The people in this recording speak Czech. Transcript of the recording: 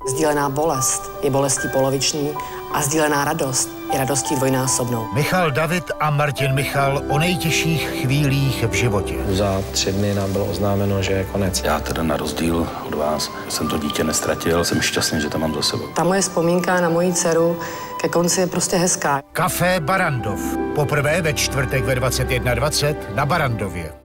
Sdílená bolest je bolestí poloviční a sdílená radost je radostí dvojnásobnou. Michal David a Martin Michal o nejtěžších chvílích v životě. Za 3 dny nám bylo oznámeno, že je konec. Já teda na rozdíl od vás jsem to dítě nestratil, jsem šťastný, že to mám za sebou. Ta moje vzpomínka na moji dceru ke konci je prostě hezká. Café Barrandov. Poprvé ve čtvrtek ve 21:20 na Barrandově.